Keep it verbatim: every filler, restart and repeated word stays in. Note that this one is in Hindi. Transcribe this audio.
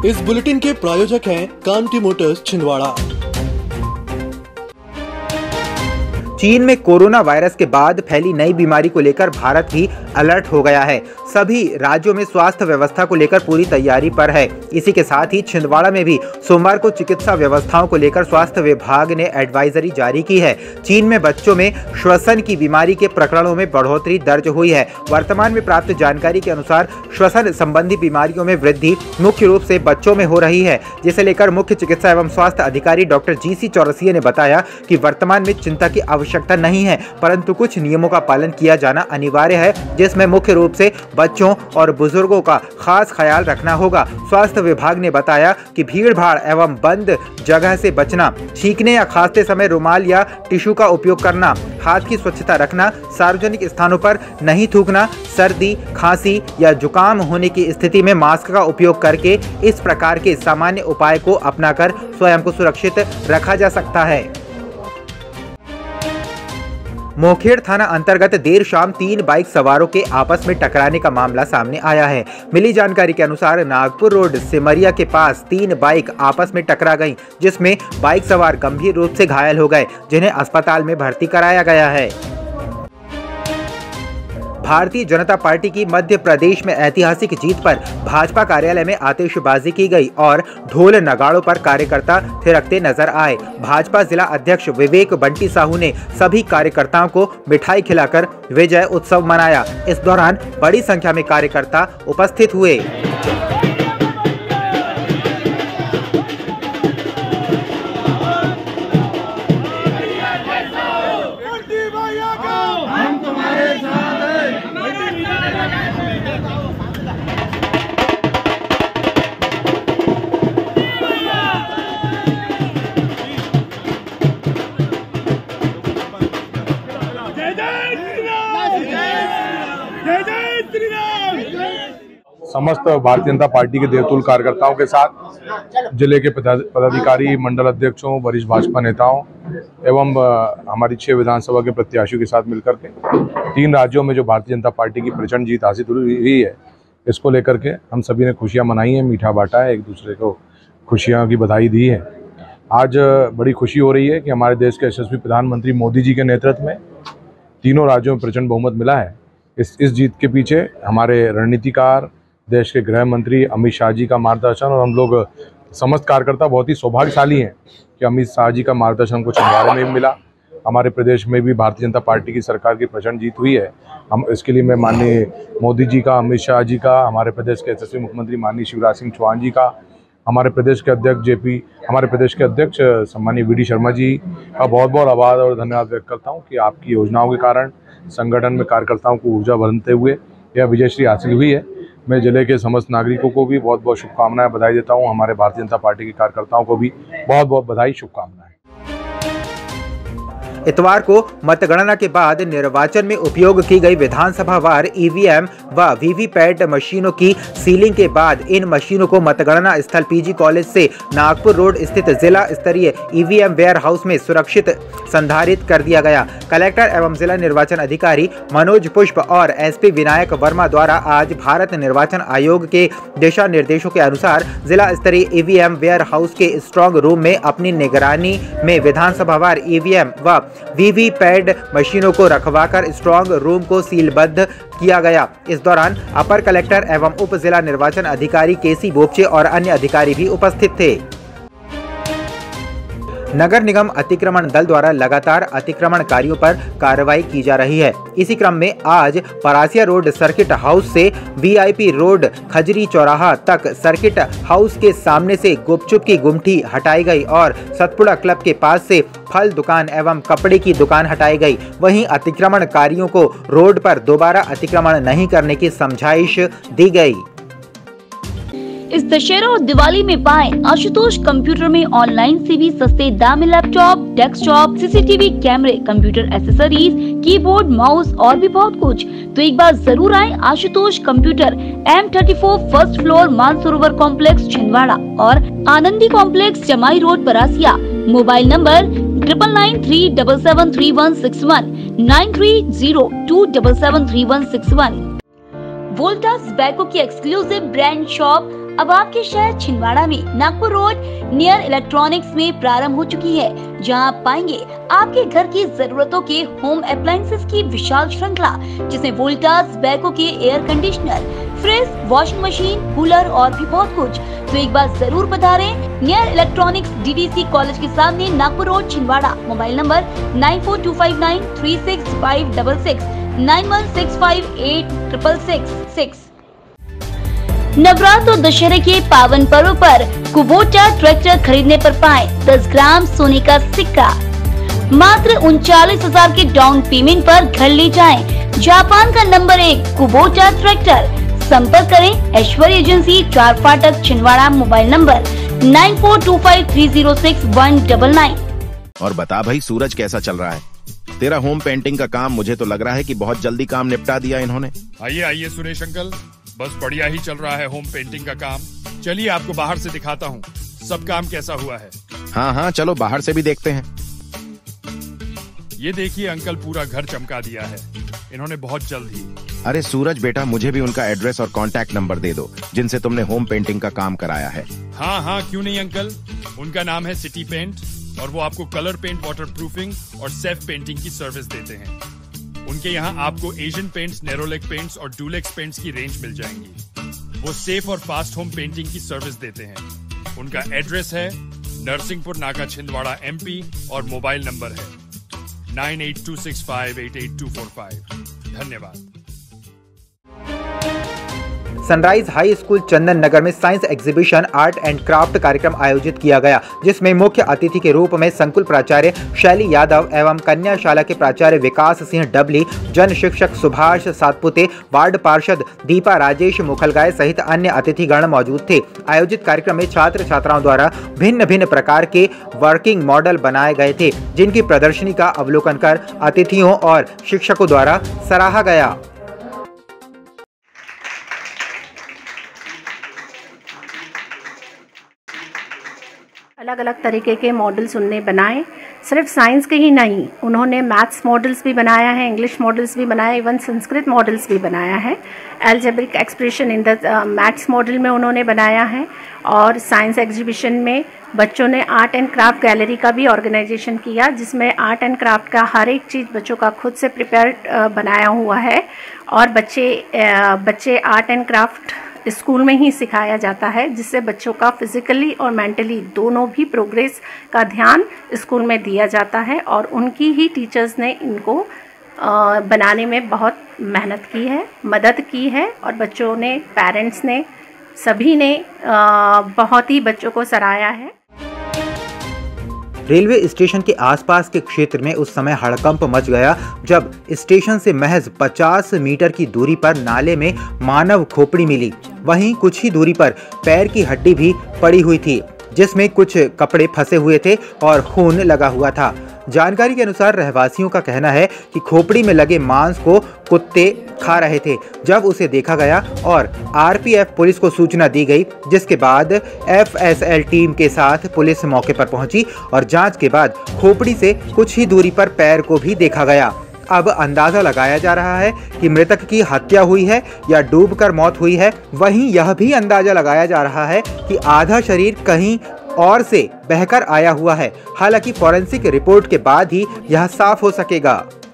इस बुलेटिन के प्रायोजक हैं कांटी मोटर्स छिंदवाड़ा। चीन में कोरोना वायरस के बाद फैली नई बीमारी को लेकर भारत भी अलर्ट हो गया है। सभी राज्यों में स्वास्थ्य व्यवस्था को लेकर पूरी तैयारी पर है। इसी के साथ ही छिंदवाड़ा में भी सोमवार को चिकित्सा व्यवस्थाओं को लेकर स्वास्थ्य विभाग ने एडवाइजरी जारी की है। चीन में बच्चों में श्वसन की बीमारी के प्रकरणों में बढ़ोतरी दर्ज हुई है। वर्तमान में प्राप्त जानकारी के अनुसार श्वसन संबंधी बीमारियों में वृद्धि मुख्य रूप से बच्चों में हो रही है, जिसे लेकर मुख्य चिकित्सा एवं स्वास्थ्य अधिकारी डॉक्टर जी सी चौरसिया ने बताया कि वर्तमान में चिंता की आवश्यकता नहीं है, परंतु कुछ नियमों का पालन किया जाना अनिवार्य है, जिसमें मुख्य रूप से बच्चों और बुजुर्गों का खास ख्याल रखना होगा। स्वास्थ्य विभाग ने बताया कि भीड़ भाड़ एवं बंद जगह से बचना, छींकने या खांसते समय रुमाल या टिश्यू का उपयोग करना, हाथ की स्वच्छता रखना, सार्वजनिक स्थानों पर नहीं थूकना, सर्दी, खांसी या जुकाम होने की स्थिति में मास्क का उपयोग करके इस प्रकार के सामान्य उपाय को अपनाकर स्वयं को सुरक्षित रखा जा सकता है। मोखेड़ थाना अंतर्गत देर शाम तीन बाइक सवारों के आपस में टकराने का मामला सामने आया है। मिली जानकारी के अनुसार नागपुर रोड सिमरिया के पास तीन बाइक आपस में टकरा गईं, जिसमें बाइक सवार गंभीर रूप से घायल हो गए, जिन्हें अस्पताल में भर्ती कराया गया है। भारतीय जनता पार्टी की मध्य प्रदेश में ऐतिहासिक जीत पर भाजपा कार्यालय में आतिशबाजी की गई और ढोल नगाड़ों पर कार्यकर्ता थिरकते नजर आए। भाजपा जिला अध्यक्ष विवेक बंटी साहू ने सभी कार्यकर्ताओं को मिठाई खिलाकर विजय उत्सव मनाया। इस दौरान बड़ी संख्या में कार्यकर्ता उपस्थित हुए। समस्त भारतीय जनता पार्टी के देवतुल्य कार्यकर्ताओं के साथ जिले के पदाधिकारी, मंडल अध्यक्षों, वरिष्ठ भाजपा नेताओं एवं हमारी छह विधानसभा के प्रत्याशियों के साथ मिलकर के तीन राज्यों में जो भारतीय जनता पार्टी की प्रचंड जीत हासिल हुई है, इसको लेकर के हम सभी ने खुशियां मनाई हैं, मीठा बांटा है, एक दूसरे को खुशियां की बधाई दी है। आज बड़ी खुशी हो रही है कि हमारे देश के यशस्वी प्रधानमंत्री मोदी जी के नेतृत्व में तीनों राज्यों में प्रचंड बहुमत मिला है। इस इस जीत के पीछे हमारे रणनीतिकार, देश के गृह मंत्री अमित शाह जी का मार्गदर्शन और हम लोग समस्त कार्यकर्ता बहुत ही सौभाग्यशाली हैं कि अमित शाह जी का मार्गदर्शन को छिंदवाड़ा में भी मिला। हमारे प्रदेश में भी भारतीय जनता पार्टी की सरकार की प्रचंड जीत हुई है। हम इसके लिए मैं माननीय मोदी जी का, अमित शाह जी का, हमारे प्रदेश के यशस्वी मुख्यमंत्री माननीय शिवराज सिंह चौहान जी का, हमारे प्रदेश के अध्यक्ष जेपी हमारे प्रदेश के अध्यक्ष सम्मानीय वी डी शर्मा जी का बहुत बहुत आभार और धन्यवाद व्यक्त करता हूँ कि आपकी योजनाओं के कारण संगठन में कार्यकर्ताओं को ऊर्जा बढ़ते हुए यह विजयश्री हासिल हुई है। मैं जिले के समस्त नागरिकों को भी बहुत बहुत शुभकामनाएं बधाई देता हूं। हमारे भारतीय जनता पार्टी के कार्यकर्ताओं को भी बहुत बहुत बधाई, शुभकामनाएं। इतवार को मतगणना के बाद निर्वाचन में उपयोग की गई विधानसभा वार ईवीएम व वीवीपैट मशीनों की सीलिंग के बाद इन मशीनों को मतगणना स्थल पीजी कॉलेज से नागपुर रोड स्थित जिला स्तरीय ईवीएम वेयर हाउस में सुरक्षित संधारित कर दिया गया। कलेक्टर एवं जिला निर्वाचन अधिकारी मनोज पुष्प और एसपी विनायक वर्मा द्वारा आज भारत निर्वाचन आयोग के दिशा निर्देशों के अनुसार जिला स्तरीय ईवीएम वेयर हाउस के स्ट्रांग रूम में अपनी निगरानी में विधानसभा वार ईवीएम व वीवीपैट मशीनों को रखवाकर स्ट्रांग रूम को सीलबद्ध किया गया। इस दौरान अपर कलेक्टर एवं उप जिला निर्वाचन अधिकारी केसी बोपचे और अन्य अधिकारी भी उपस्थित थे। नगर निगम अतिक्रमण दल द्वारा लगातार अतिक्रमणकारियों पर कार्रवाई की जा रही है। इसी क्रम में आज परासिया रोड सर्किट हाउस से वीआईपी रोड खजरी चौराहा तक सर्किट हाउस के सामने से गुपचुप की गुमठी हटाई गई और सतपुड़ा क्लब के पास से फल दुकान एवं कपड़े की दुकान हटाई गई। वहीं अतिक्रमणकारियों को रोड पर दोबारा अतिक्रमण नहीं करने की समझाइश दी गई। इस दशहरा और दिवाली में पाएं आशुतोष कंप्यूटर में ऑनलाइन सीवी सस्ते दाम में लैपटॉप, डेस्कटॉप, सीसीटीवी कैमरे, कंप्यूटर एक्सेसरीज, कीबोर्ड, माउस और भी बहुत कुछ। तो एक बार जरूर आएं Ashutosh computer, M thirty four first floor, Mansarovar complex Chhindwara और Anandi complex Jamai road Parasia. Mobile number triple nine three double seven three one six one, nine three zero two double seven three one six one. Voltas Beko की एक्सक्लूसिव ब्रांड शॉप अब आपके शहर छिंदवाड़ा में नागपुर रोड नियर इलेक्ट्रॉनिक्स में प्रारंभ हो चुकी है, जहां आप पाएंगे आपके घर की जरूरतों के होम अप्लायंसेस की विशाल श्रृंखला, जिसमें वोल्टास, बैको के air conditioner, fridge, washing machine, cooler और भी बहुत कुछ। तो एक बार जरूर पधारें नियर इलेक्ट्रॉनिक्स डीडीसी कॉलेज के सामने, Nagpur road, Chhindwara. Mobile number nine four two five nine three six five six six, nine one six five eight triple six six. Navratra और दशहरे के पावन पर्व पर कुबोटा ट्रैक्टर खरीदने पर पाएं दस ग्राम सोने का सिक्का। मात्र उनचालीस हजार के डाउन पेमेंट पर घर ले जाएं। जापान का नंबर एक कुबोटा ट्रैक्टर। संपर्क करें ऐश्वर्य agency, Char Phatak, Chhindwara. Mobile number nine four two five three zero six one double nine. और बता भाई, सूरज कैसा चल रहा है? तेरा होम पेंटिंग का काम मुझे तो लग रहा है कि बहुत जल्दी काम निपटा दिया इन्होंने। आइए आइए सुरेश अंकल, बस बढ़िया ही चल रहा है होम पेंटिंग का काम। चलिए आपको बाहर से दिखाता हूँ सब काम कैसा हुआ है। हाँ हाँ चलो बाहर से भी देखते हैं। ये देखिए अंकल, पूरा घर चमका दिया है इन्होंने बहुत जल्द ही। अरे सूरज बेटा, मुझे भी उनका एड्रेस और कांटेक्ट नंबर दे दो जिनसे तुमने होम पेंटिंग का काम कराया है। हाँ हाँ क्यों नहीं अंकल, उनका नाम है सिटी पेंट और वो आपको कलर पेंट, वाटर प्रूफिंग और सेल्फ पेंटिंग की सर्विस देते हैं। उनके यहाँ आपको एशियन पेंट्स, नेरोलेक पेंट्स और डुलेक्स पेंट्स की रेंज मिल जाएंगी। वो सेफ और फास्ट होम पेंटिंग की सर्विस देते हैं। उनका एड्रेस है नरसिंहपुर नाका, छिंदवाड़ा, एमपी और मोबाइल नंबर है nine eight two six five eight eight two four five. धन्यवाद। Sunrise high school Chandan Nagar में science exhibition, art and craft कार्यक्रम आयोजित किया गया, जिसमें मुख्य अतिथि के रूप में संकुल प्राचार्य शैली यादव एवं कन्याशाला के प्राचार्य विकास सिंह डबली, जन शिक्षक सुभाष सातपुते, वार्ड पार्षद दीपा राजेश मुखलगाय सहित अन्य अतिथिगण मौजूद थे। आयोजित कार्यक्रम में छात्र छात्राओं द्वारा भिन्न भिन्न प्रकार के वर्किंग मॉडल बनाए गए थे, जिनकी प्रदर्शनी का अवलोकन कर अतिथियों और शिक्षकों द्वारा सराहा गया। अलग अलग तरीके के मॉडल्स उनने बनाए, सिर्फ साइंस के ही नहीं, उन्होंने मैथ्स मॉडल्स भी बनाया है, इंग्लिश मॉडल्स भी बनाया, इवन संस्कृत मॉडल्स भी बनाया है। Algebraic expression in the maths model में उन्होंने बनाया है। और साइंस एग्जीबिशन में बच्चों ने आर्ट एंड क्राफ्ट गैलरी का भी ऑर्गेनाइजेशन किया, जिसमें आर्ट एंड क्राफ्ट का हर एक चीज़ बच्चों का खुद से प्रिपेयर बनाया हुआ है। और बच्चे बच्चे आर्ट एंड क्राफ्ट स्कूल में ही सिखाया जाता है, जिससे बच्चों का फिजिकली और मेंटली दोनों भी प्रोग्रेस का ध्यान स्कूल में दिया जाता है। और उनकी ही टीचर्स ने इनको बनाने में बहुत मेहनत की है, मदद की है। और बच्चों ने, पेरेंट्स ने, सभी ने बहुत ही बच्चों को सराहा है। रेलवे स्टेशन के आसपास के क्षेत्र में उस समय हड़कंप मच गया जब स्टेशन से महज पचास मीटर की दूरी पर नाले में मानव खोपड़ी मिली। वहीं कुछ ही दूरी पर पैर की हड्डी भी पड़ी हुई थी, जिसमें कुछ कपड़े फंसे हुए थे और खून लगा हुआ था। जानकारी के अनुसार रहवासियों का कहना है कि खोपड़ी में लगे मांस को कुत्ते खा रहे थे। जब उसे देखा गया और आरपीएफ पुलिस को सूचना दी गई, जिसके बाद एफएसएल टीम के साथ पुलिस मौके पर पहुंची और जांच के बाद खोपड़ी से कुछ ही दूरी पर पैर को भी देखा गया। अब अंदाजा लगाया जा रहा है कि मृतक की हत्या हुई है या डूबकर मौत हुई है। वहीं यह भी अंदाजा लगाया जा रहा है कि आधा शरीर कहीं और से बहकर आया हुआ है। हालांकि फॉरेंसिक रिपोर्ट के बाद ही यह साफ हो सकेगा।